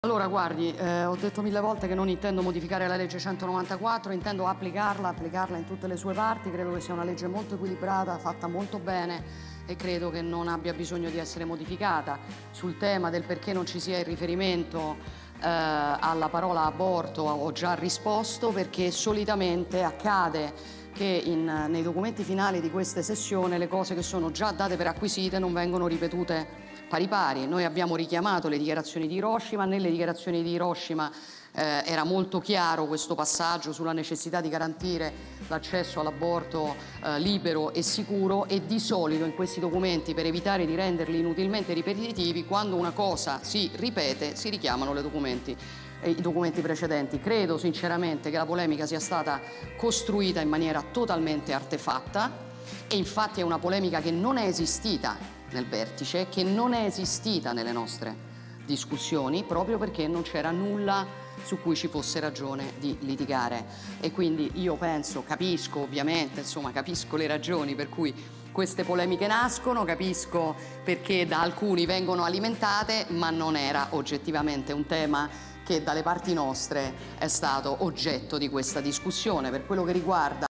Allora, guardi, ho detto 1000 volte che non intendo modificare la legge 194, intendo applicarla in tutte le sue parti. Credo che sia una legge molto equilibrata, fatta molto bene e credo che non abbia bisogno di essere modificata. Sul tema del perché non ci sia il riferimento alla parola aborto ho già risposto, perché solitamente accade che nei documenti finali di questa sessione le cose che sono già date per acquisite non vengono ripetute pari pari. Noi abbiamo richiamato le dichiarazioni di Hiroshima, nelle dichiarazioni di Hiroshima era molto chiaro questo passaggio sulla necessità di garantire l'accesso all'aborto libero e sicuro, e di solito in questi documenti, per evitare di renderli inutilmente ripetitivi, quando una cosa si ripete si richiamano i documenti precedenti. Credo sinceramente che la polemica sia stata costruita in maniera totalmente artefatta, e infatti è una polemica che non è esistita nel vertice, che non è esistita nelle nostre discussioni, proprio perché non c'era nulla su cui ci fosse ragione di litigare. E quindi io penso, capisco ovviamente, insomma, capisco le ragioni per cui queste polemiche nascono, capisco perché da alcuni vengono alimentate, ma non era oggettivamente un tema che dalle parti nostre è stato oggetto di questa discussione. Per quello che riguarda